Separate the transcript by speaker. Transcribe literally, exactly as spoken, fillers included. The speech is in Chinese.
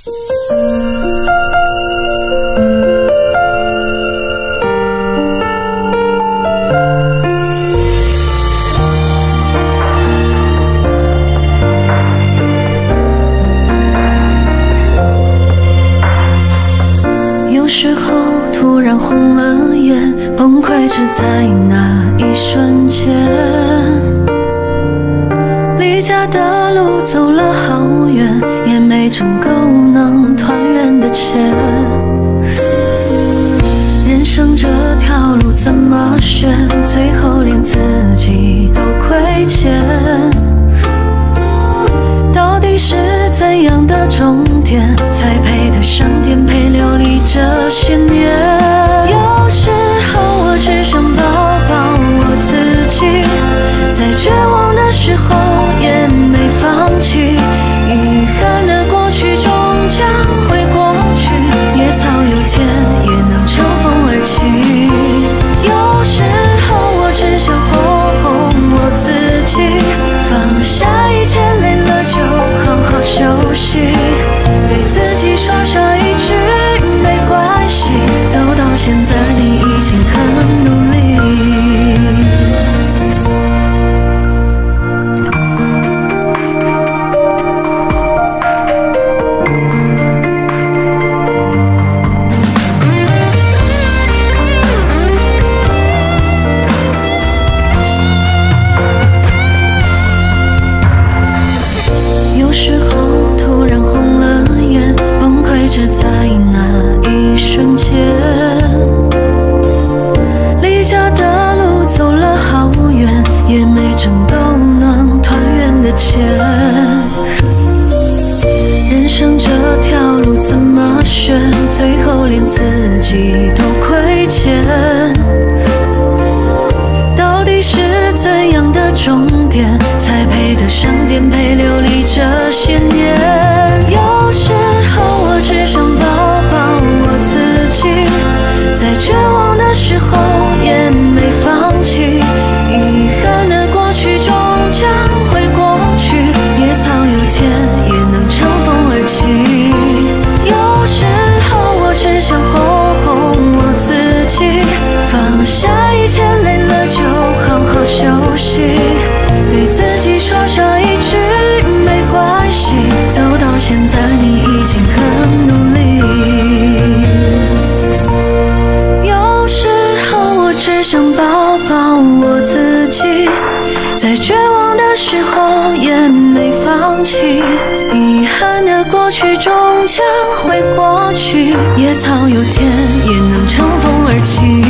Speaker 1: 有时候突然红了眼，崩溃只在那一瞬间。离家的路走了好远，也没挣够能团圆的钱。人生这条路怎么选，最后连自己都亏欠。到底是怎样的终点，才配得上颠沛流离这些年？有时候我只想抱抱我自己，在绝望的时候也没放弃。遗憾的过去终将会过去，野草有天也能乘风而起。有时候我只想哄哄我自己，放下一切，累了就好好休息，对自己说上一句没关系，走到现在你已经很努力。有时候突然红了眼，崩溃只在那一瞬间。离家的路走了好远，也没挣够能团圆的钱。人生这条路怎么选，最后连自己都亏欠。到底是怎样的终点，才配得上颠沛流离这些年？有时候我只想抱抱我自己，在绝望的时候也没放弃。遗憾的过去终将会过去，野草有天也能乘风而起。有时候我只想哄哄我自己，放下一切，累了就好好休息，对自己说上一句没关系，走到现在你已经很努力。有时候我只想抱抱我自己，在绝望的时候也没放弃。遗憾的过去终将会过去，野草有天也能乘风而起。